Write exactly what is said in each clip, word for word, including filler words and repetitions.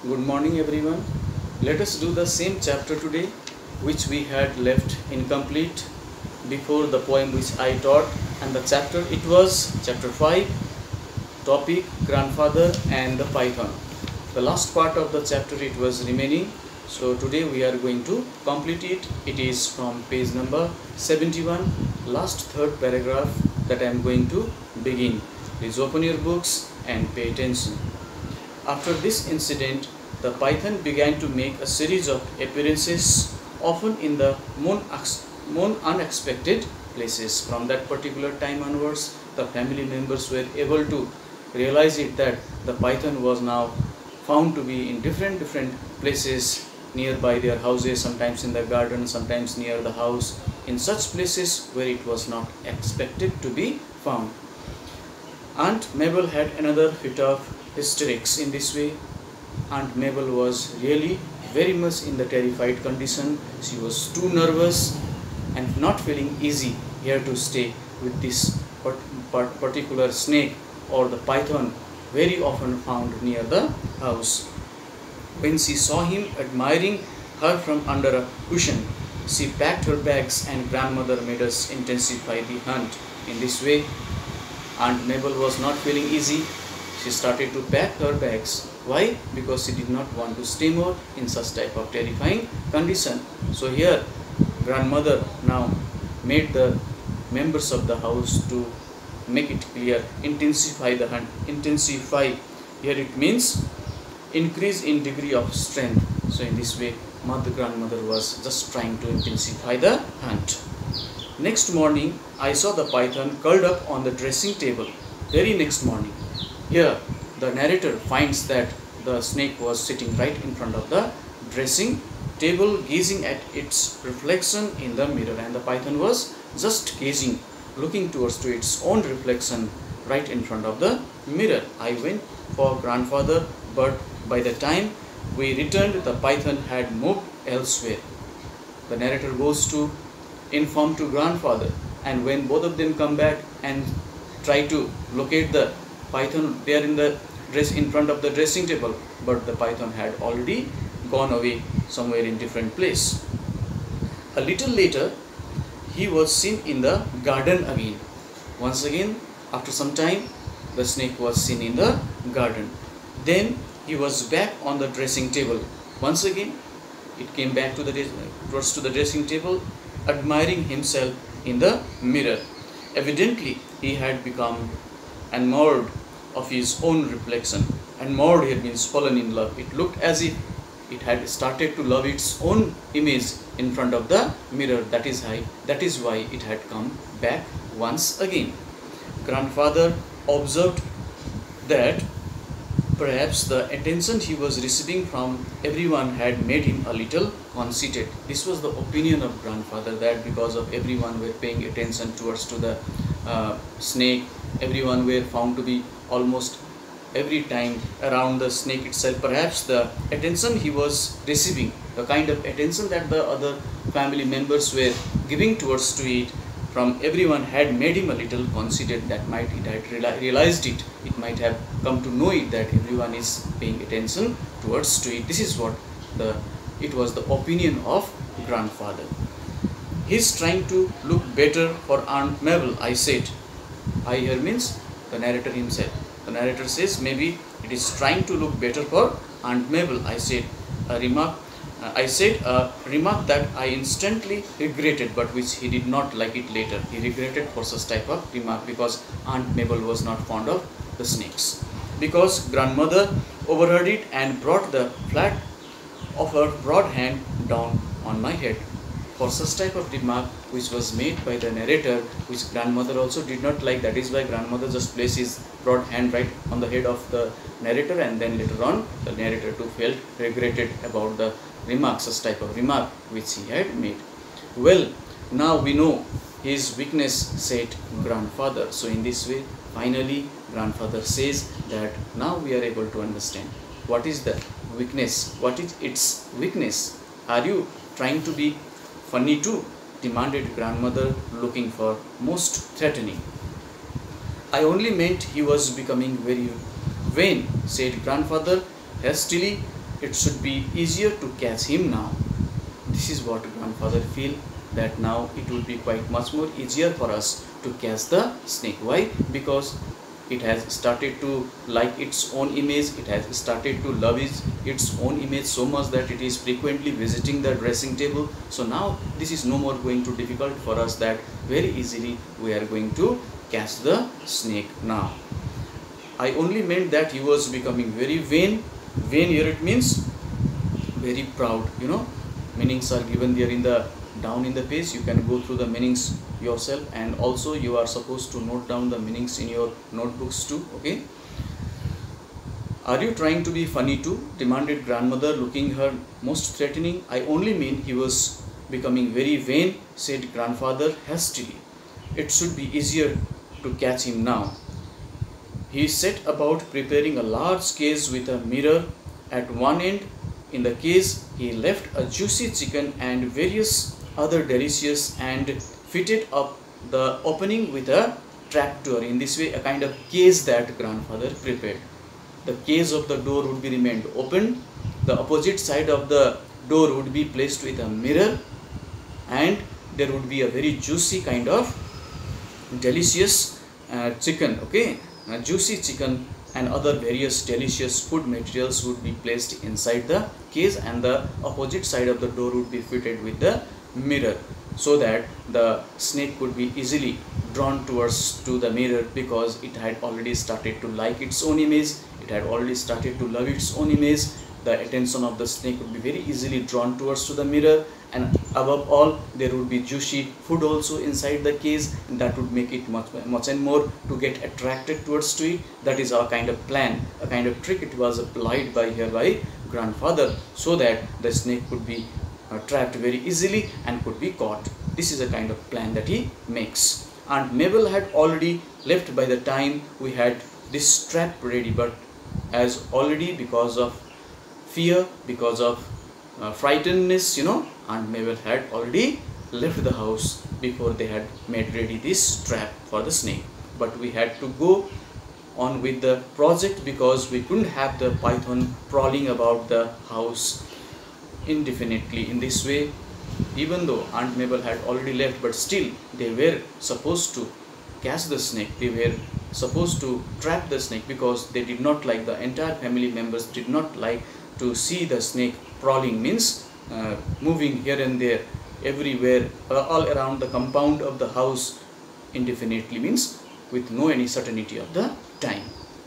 Good morning everyone. Let us do the same chapter today which we had left incomplete before the poem which I taught, and the chapter it was chapter five, topic grandfather and the python. The last part of the chapter it was remaining, so today we are going to complete it. It is from page number seventy-one, last third paragraph that I am going to begin. Please open your books and pay attention. After this incident, the python began to make a series of appearances, often in the most unexpected places. From that particular time onwards, the family members were able to realize it that the python was now found to be in different different places nearby their houses, sometimes in the garden, sometimes near the house, in such places where it was not expected to be found. Aunt Mabel had another fit of hysterics in this way. Aunt Mabel was really very much in the terrified condition. She was too nervous and not feeling easy here to stay with this particular snake or the python very often found near the house. When she saw him admiring her from under a cushion, she packed her bags, and grandmother made us intensify the hunt. In this way, Aunt Mabel was not feeling easy. She started to pack her bags. Why? Because she did not want to stay more in such type of terrifying condition. So here, grandmother now made the members of the house to make it clear, intensify the hunt. Intensify, here it means increase in degree of strength. So in this way, mother grandmother was just trying to intensify the hunt. Next morning, I saw the python curled up on the dressing table. Very next morning. Here, the narrator finds that the snake was sitting right in front of the dressing table, gazing at its reflection in the mirror, and the python was just gazing, looking towards to its own reflection right in front of the mirror. I went for grandfather, but by the time we returned, the python had moved elsewhere. The narrator goes to inform to grandfather, and when both of them come back and try to locate the python there in the dress in front of the dressing table, but the python had already gone away somewhere in different place. A little later, he was seen in the garden again. Once again, after some time, the snake was seen in the garden. Then he was back on the dressing table. Once again, it came back to the towards to the dressing table, admiring himself in the mirror. Evidently, he had become enamored of his own reflection. Enamored here means fallen in love. It looked as if it had started to love its own image in front of the mirror. That is why, that is why it had come back once again. Grandfather observed that perhaps the attention he was receiving from everyone had made him a little conceited. This was the opinion of grandfather, that because of everyone were paying attention towards to the uh, snake, everyone were found to be almost every time around the snake itself. Perhaps the attention he was receiving, the kind of attention that the other family members were giving towards to it from everyone, had made him a little conceited. That might it had realized it. It might have come to know it that everyone is paying attention towards to it. This is what the it was the opinion of grandfather. He's trying to look better for Aunt Mabel, I said. I here means the narrator himself. The narrator says maybe it is trying to look better for Aunt Mabel. I said a remark. Uh, I said a remark that I instantly regretted, but which he did not like it later. He regretted for such type of remark because Aunt Mabel was not fond of the snakes. Because grandmother overheard it and brought the flat of her broad hand down on my head. For such type of remark which was made by the narrator, which grandmother also did not like, that is why grandmother just placed his broad hand right on the head of the narrator, and then later on the narrator too felt regretted about the remark, such type of remark which he had made. Well, now we know his weakness, said grandfather. So in this way, finally grandfather says that now we are able to understand what is the weakness, what is its weakness. Are you trying to be funny too? Demanded grandmother, looking for most threatening. I only meant he was becoming very vain, said grandfather hastily, it should be easier to catch him now. This is what grandfather feel, that now it will be quite much more easier for us to catch the snake. Why? Because it has started to like its own image, it has started to love its, its own image so much that it is frequently visiting the dressing table. So now this is no more going to difficult for us, that very easily we are going to catch the snake now. I only meant that he was becoming very vain. Vain here it means very proud, you know. Meanings are given there in the down in the page. You can go through the meanings yourself, and also you are supposed to note down the meanings in your notebooks too. Okay. Are you trying to be funny too? Demanded grandmother, looking her most threatening. I only mean he was becoming very vain, said grandfather hastily. It should be easier to catch him now. He set about preparing a large case with a mirror at one end. In the case, he left a juicy chicken and various other delicious, and fitted up the opening with a trapdoor. In this way, a kind of case that grandfather prepared. The case of the door would be remained open. The opposite side of the door would be placed with a mirror, and there would be a very juicy kind of delicious uh, chicken. Okay. Uh, juicy chicken and other various delicious food materials would be placed inside the case, and the opposite side of the door would be fitted with the mirror, so that the snake could be easily drawn towards to the mirror, because it had already started to like its own image, it had already started to love its own image. The attention of the snake would be very easily drawn towards to the mirror, and above all there would be juicy food also inside the case, and that would make it much much and more to get attracted towards to it. That is our kind of plan, a kind of trick it was applied by here by grandfather, so that the snake could be uh, trapped very easily and could be caught. This is a kind of plan that he makes. Aunt Mabel had already left by the time we had this trap ready, but as already because of fear, because of uh, frightenedness, you know, Aunt Mabel had already left the house before they had made ready this trap for the snake. But we had to go on with the project, because we couldn't have the python prowling about the house indefinitely. In this way, even though Aunt Mabel had already left, but still they were supposed to catch the snake, they were supposed to trap the snake, because they did not like, the entire family members did not like to see the snake prowling, means uh, moving here and there everywhere, uh, all around the compound of the house indefinitely, means with no any certainty of the time.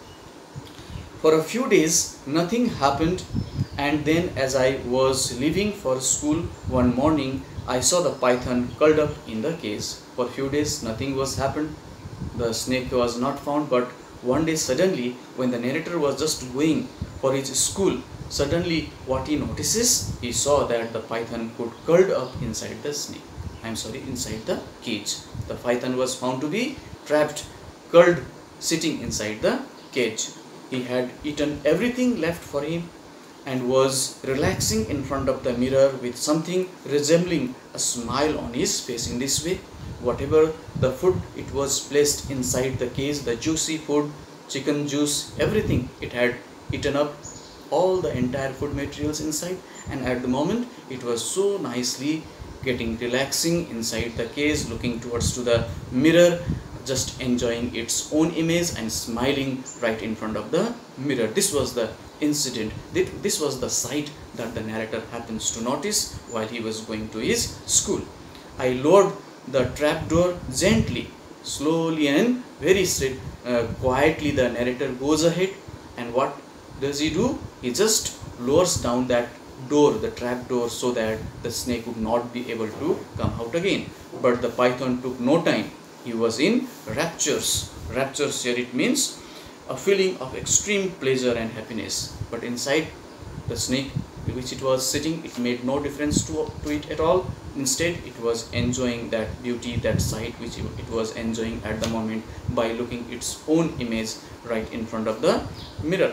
For a few days nothing happened, and then as I was leaving for school one morning, I saw the python curled up in the case. For a few days nothing was happened, the snake was not found, but one day suddenly, when the narrator was just going for his school, suddenly what he notices, he saw that the python could curled up inside the snake. I am sorry, inside the cage. The python was found to be trapped, curled, sitting inside the cage. He had eaten everything left for him and was relaxing in front of the mirror with something resembling a smile on his face. In this way, whatever the food it was placed inside the cage, the juicy food, chicken juice, everything, it had eaten up all the entire food materials inside, and at the moment it was so nicely getting relaxing inside the cage, looking towards to the mirror, just enjoying its own image and smiling right in front of the mirror. This was the incident, this was the sight that the narrator happens to notice while he was going to his school. I lowered the trapdoor gently, slowly and very straight, uh, quietly the narrator goes ahead, and what does he do? He just lowers down that door, the trap door, so that the snake would not be able to come out again. But the python took no time. He was in raptures. Raptures here it means a feeling of extreme pleasure and happiness. But inside the snake which it was sitting, it made no difference to, to it at all. Instead, it was enjoying that beauty, that sight which it was enjoying at the moment by looking its own image right in front of the mirror.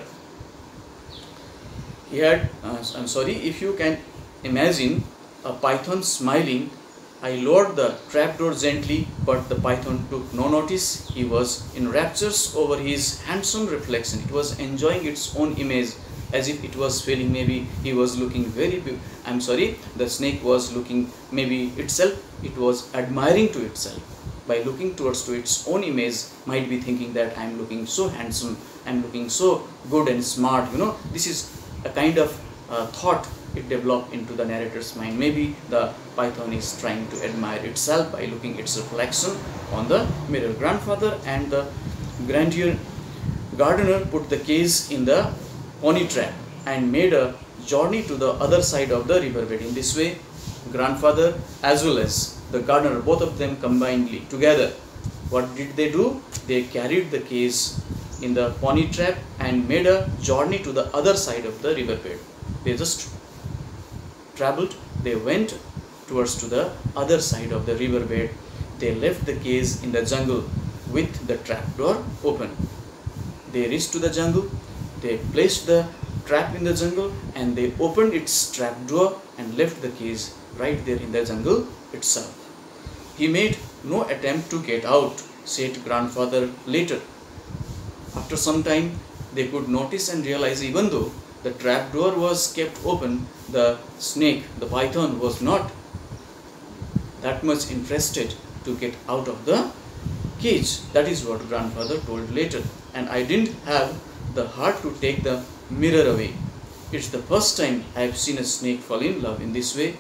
He had, uh, I'm sorry, if you can imagine a python smiling, I lowered the trapdoor gently, but the python took no notice. He was in raptures over his handsome reflection. It was enjoying its own image as if it was feeling, maybe he was looking very be- I'm sorry, the snake was looking, maybe itself, it was admiring to itself. By looking towards to its own image, might be thinking that I'm looking so handsome, I'm looking so good and smart, you know. This is a kind of uh, thought it developed into the narrator's mind. Maybe the python is trying to admire itself by looking its reflection on the mirror. Grandfather and the grandeur gardener put the case in the pony trap and made a journey to the other side of the riverbed. In this way, grandfather as well as the gardener, both of them combinedly together, what did they do? They carried the case in the pony trap and made a journey to the other side of the riverbed. They just traveled, they went towards to the other side of the riverbed. They left the case in the jungle with the trap door open. They reached to the jungle, they placed the trap in the jungle, and they opened its trap door and left the case right there in the jungle itself. He made no attempt to get out, said grandfather later. After some time, they could notice and realize, even though the trap door was kept open, the snake, the python, was not that much interested to get out of the cage. That is what grandfather told later. And I didn't have the heart to take the mirror away. It's the first time I have seen a snake fall in love in this way.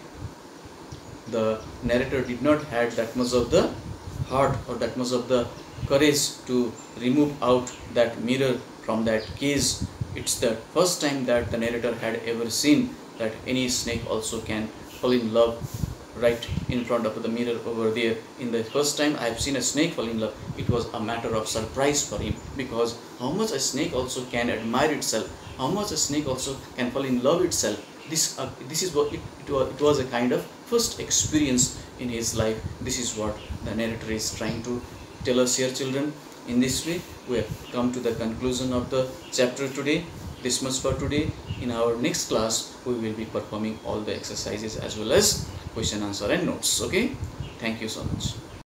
The narrator did not have that much of the heart or that much of the courage to remove out that mirror from that cage. It's the first time that the narrator had ever seen that any snake also can fall in love right in front of the mirror over there. In the first time I have seen a snake fall in love, it was a matter of surprise for him, because how much a snake also can admire itself, how much a snake also can fall in love itself. This uh, this is what it, it, was, it was a kind of first experience in his life. This is what the narrator is trying to tell us here, children. In this way, we have come to the conclusion of the chapter today. This much for today. In our next class, we will be performing all the exercises as well as question, answer and notes. Okay? Thank you so much.